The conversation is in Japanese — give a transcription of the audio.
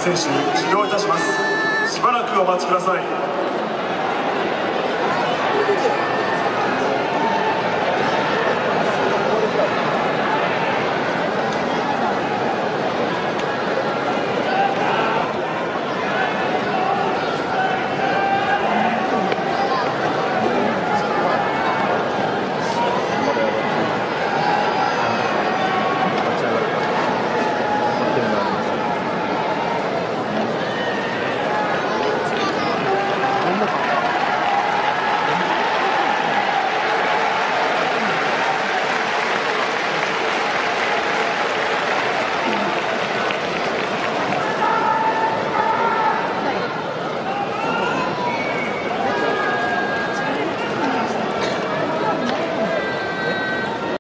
選手始動いたします。しばらくお待ちください。